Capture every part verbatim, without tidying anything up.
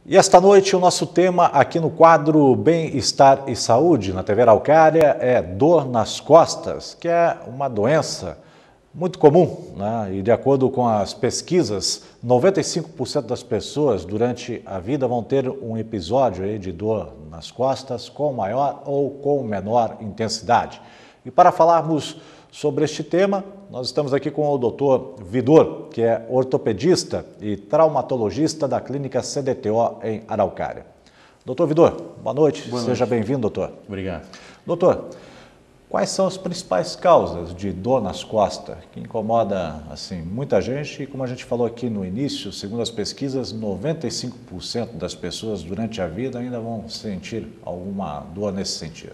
E esta noite o nosso tema aqui no quadro Bem-Estar e Saúde na T V Araucária é dor nas costas, que é uma doença muito comum, né? E de acordo com as pesquisas, noventa e cinco por cento das pessoas durante a vida vão ter um episódio aí de dor nas costas com maior ou com menor intensidade. E para falarmos sobre este tema, nós estamos aqui com o doutor Vidor, que é ortopedista e traumatologista da clínica C D T O em Araucária. doutor Vidor, boa noite, boa seja bem-vindo, doutor. Obrigado. Doutor, quais são as principais causas de dor nas costas que incomoda assim, muita gente e, como a gente falou aqui no início, segundo as pesquisas, noventa e cinco por cento das pessoas durante a vida ainda vão sentir alguma dor nesse sentido?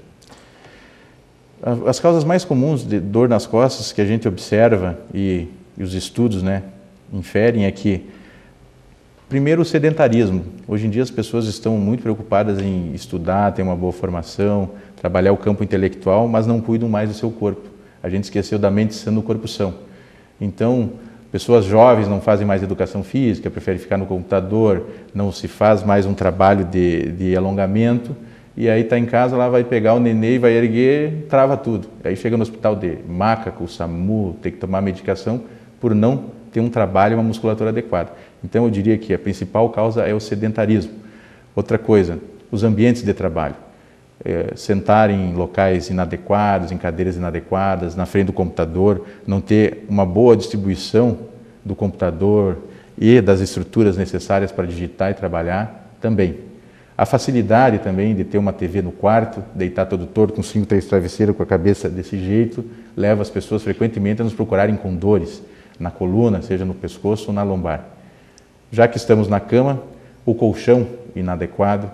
As causas mais comuns de dor nas costas que a gente observa e, e os estudos, né, inferem é que, primeiro, o sedentarismo. Hoje em dia as pessoas estão muito preocupadas em estudar, ter uma boa formação, trabalhar o campo intelectual, mas não cuidam mais do seu corpo. A gente esqueceu da mente sã no corpo são. Então, pessoas jovens não fazem mais educação física, preferem ficar no computador, não se faz mais um trabalho de, de alongamento, e aí está em casa, lá vai pegar o nenê e vai erguer, trava tudo. Aí chega no hospital de maca, com o SAMU, tem que tomar medicação por não ter um trabalho, uma musculatura adequada. Então eu diria que a principal causa é o sedentarismo. Outra coisa, os ambientes de trabalho. É, sentar em locais inadequados, em cadeiras inadequadas, na frente do computador, não ter uma boa distribuição do computador e das estruturas necessárias para digitar e trabalhar, também. A facilidade também de ter uma T V no quarto, deitar todo torto, com cinco, três travesseiros, com a cabeça desse jeito, leva as pessoas frequentemente a nos procurarem com dores na coluna, seja no pescoço ou na lombar. Já que estamos na cama, o colchão inadequado,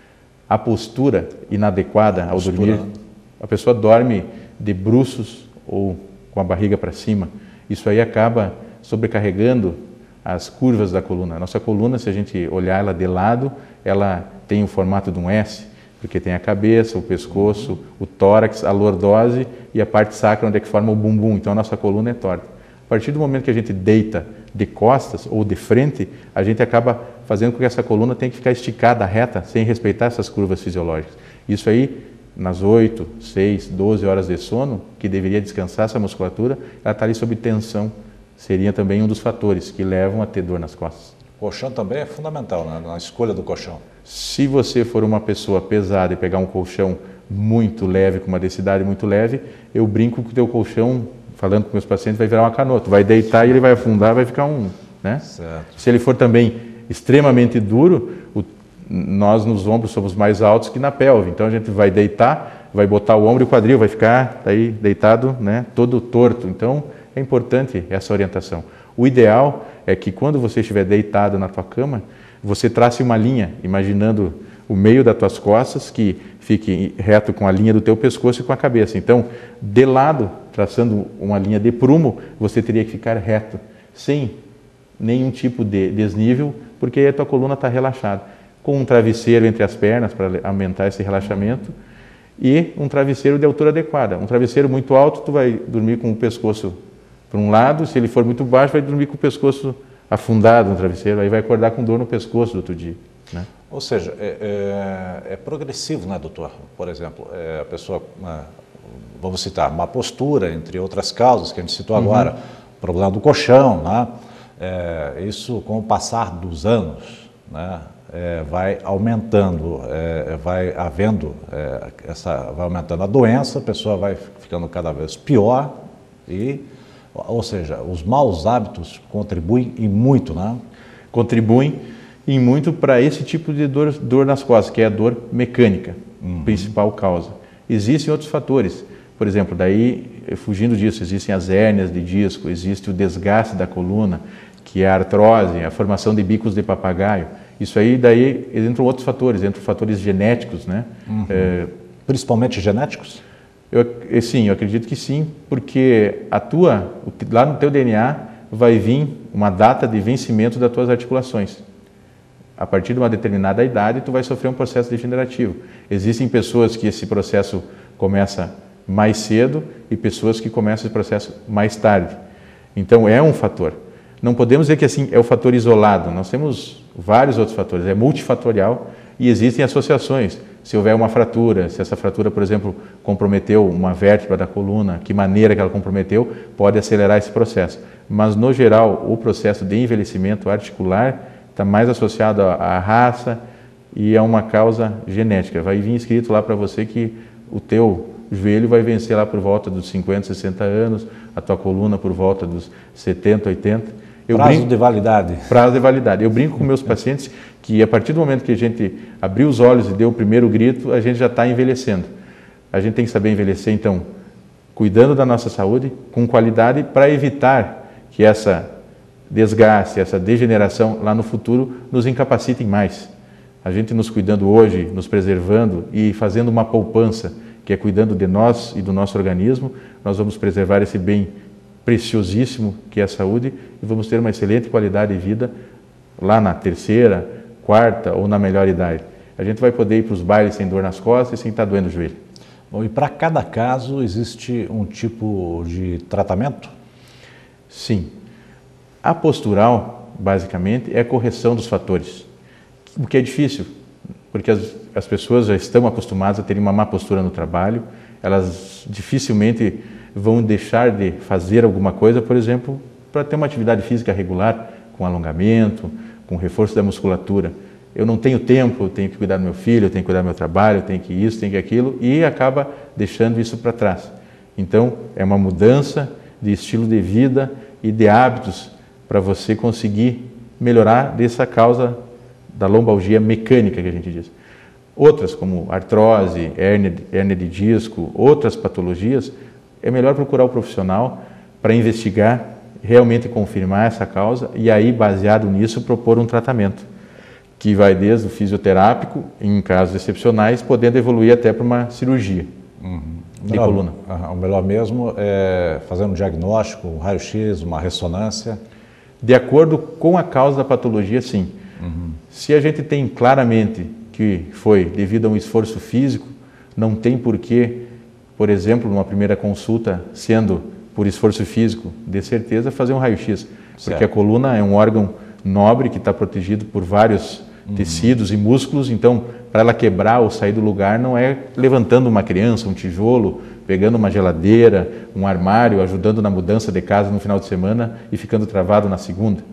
a postura inadequada ao dormir. A pessoa dorme de bruços ou com a barriga para cima. Isso aí acaba sobrecarregando as curvas da coluna. A nossa coluna, se a gente olhar ela de lado, ela tem o formato de um S, porque tem a cabeça, o pescoço, o tórax, a lordose e a parte sacra, onde é que forma o bumbum. Então a nossa coluna é torta. A partir do momento que a gente deita de costas ou de frente, a gente acaba fazendo com que essa coluna tenha que ficar esticada, reta, sem respeitar essas curvas fisiológicas. Isso aí, nas oito, seis, doze horas de sono, que deveria descansar essa musculatura, ela está ali sob tensão. Seria também um dos fatores que levam a ter dor nas costas. O colchão também é fundamental, né, na escolha do colchão. Se você for uma pessoa pesada e pegar um colchão muito leve, com uma densidade muito leve, eu brinco que o teu colchão, falando com meus pacientes, vai virar uma canoa. Tu vai deitar e ele vai afundar, vai ficar um... Né? Certo. Se ele for também extremamente duro, o, nós nos ombros somos mais altos que na pelve. Então a gente vai deitar, vai botar o ombro e o quadril, vai ficar aí deitado, né, todo torto. Então é importante essa orientação. O ideal é que quando você estiver deitado na tua cama, você trace uma linha, imaginando o meio das tuas costas, que fique reto com a linha do teu pescoço e com a cabeça. Então, de lado, traçando uma linha de prumo, você teria que ficar reto, sem nenhum tipo de desnível, porque aí a tua coluna está relaxada. Com um travesseiro entre as pernas para aumentar esse relaxamento e um travesseiro de altura adequada. Um travesseiro muito alto, tu vai dormir com o pescoço para um lado, se ele for muito baixo, vai dormir com o pescoço afundado no travesseiro, aí vai acordar com dor no pescoço do outro dia. Né? Ou seja, é, é, é progressivo, né, doutor? Por exemplo, é, a pessoa, uma, vamos citar, má postura, entre outras causas que a gente citou uhum. agora, problema do colchão, né? É, isso com o passar dos anos, né, é, vai aumentando, é, vai havendo, é, essa, vai aumentando a doença, a pessoa vai ficando cada vez pior e... Ou seja, os maus hábitos contribuem e muito, né? Contribuem e muito para esse tipo de dor, dor nas costas, que é a dor mecânica, uhum. principal causa. Existem outros fatores, por exemplo, daí, fugindo disso, existem as hérnias de disco, existe o desgaste da coluna, que é a artrose, a formação de bicos de papagaio. Isso aí, daí, entram outros fatores, entram fatores genéticos, né? Uhum. É... Principalmente genéticos? Eu, sim, eu acredito que sim, porque a tua, lá no teu D N A vai vir uma data de vencimento das tuas articulações. A partir de uma determinada idade, tu vai sofrer um processo degenerativo. Existem pessoas que esse processo começa mais cedo e pessoas que começam esse processo mais tarde. Então é um fator. não podemos dizer que assim é o fator isolado, nós temos vários outros fatores, é multifatorial e existem associações. Se houver uma fratura, se essa fratura, por exemplo, comprometeu uma vértebra da coluna, que maneira que ela comprometeu, pode acelerar esse processo. Mas, no geral, o processo de envelhecimento articular está mais associado à raça e a uma causa genética. Vai vir escrito lá para você que o teu joelho vai vencer lá por volta dos cinquenta, sessenta anos, a tua coluna por volta dos setenta, oitenta. Eu prazo brinco, de validade. Prazo de validade. Eu brinco com meus pacientes que a partir do momento que a gente abriu os olhos e deu o primeiro grito, a gente já está envelhecendo. A gente tem que saber envelhecer, então, cuidando da nossa saúde, com qualidade, para evitar que essa desgaste, essa degeneração lá no futuro nos incapacitem mais. A gente nos cuidando hoje, nos preservando e fazendo uma poupança, que é cuidando de nós e do nosso organismo, nós vamos preservar esse bem preciosíssimo que é a saúde e vamos ter uma excelente qualidade de vida lá na terceira, quarta ou na melhor idade. A gente vai poder ir para os bailes sem dor nas costas e sem estar doendo o joelho. Bom, e para cada caso existe um tipo de tratamento? Sim. A postural, basicamente, é a correção dos fatores, o que é difícil, porque as, as pessoas já estão acostumadas a terem uma má postura no trabalho, elas dificilmente vão deixar de fazer alguma coisa, por exemplo, para ter uma atividade física regular, com alongamento, com reforço da musculatura. Eu não tenho tempo, eu tenho que cuidar do meu filho, eu tenho que cuidar do meu trabalho, eu tenho que isso, tenho que aquilo, e acaba deixando isso para trás. Então, é uma mudança de estilo de vida e de hábitos para você conseguir melhorar dessa causa da lombalgia mecânica que a gente diz. Outras, como artrose, hérnia, hérnia de disco, outras patologias, é melhor procurar o profissional para investigar, realmente confirmar essa causa e aí, baseado nisso, propor um tratamento que vai desde o fisioterápico, em casos excepcionais, podendo evoluir até para uma cirurgia uhum. de melhor, coluna. O melhor mesmo é fazer um diagnóstico, um raio-x, uma ressonância. De acordo com a causa da patologia, sim. Uhum. Se a gente tem claramente que foi devido a um esforço físico, não tem porquê, por exemplo, numa primeira consulta, sendo por esforço físico, de certeza, fazer um raio-x. Porque a coluna é um órgão nobre que está protegido por vários uhum. tecidos e músculos, então, para ela quebrar ou sair do lugar, não é levantando uma criança, um tijolo, pegando uma geladeira, um armário, ajudando na mudança de casa no final de semana e ficando travado na segunda.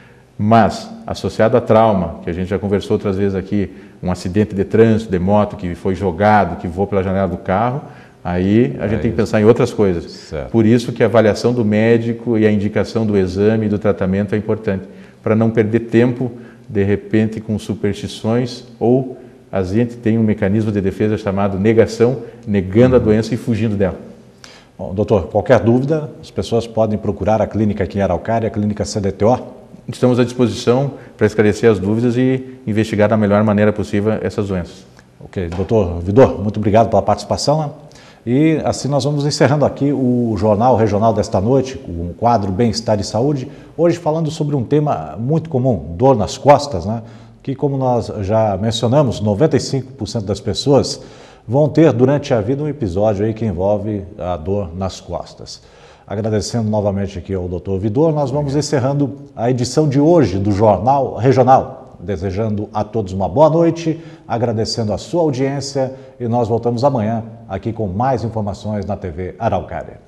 Mas, associado a trauma, que a gente já conversou outras vezes aqui, um acidente de trânsito, de moto, que foi jogado, que voou pela janela do carro, aí a é gente tem que pensar em outras coisas. Certo. Por isso que a avaliação do médico e a indicação do exame e do tratamento é importante, para não perder tempo, de repente, com superstições, ou a gente tem um mecanismo de defesa chamado negação, negando uhum. a doença e fugindo dela. Bom, doutor, qualquer dúvida, as pessoas podem procurar a clínica aqui em Araucária, a clínica C D T O? Estamos à disposição para esclarecer as dúvidas e investigar da melhor maneira possível essas doenças. Ok, doutor Vidor, muito obrigado pela participação. Né? E assim nós vamos encerrando aqui o Jornal Regional desta noite, com o quadro Bem-Estar e Saúde, hoje falando sobre um tema muito comum, dor nas costas, né? Que como nós já mencionamos, noventa e cinco por cento das pessoas vão ter durante a vida um episódio aí que envolve a dor nas costas. Agradecendo novamente aqui ao doutor Vidor, nós vamos encerrando a edição de hoje do Jornal Regional. Desejando a todos uma boa noite, agradecendo a sua audiência e nós voltamos amanhã aqui com mais informações na T V Araucária.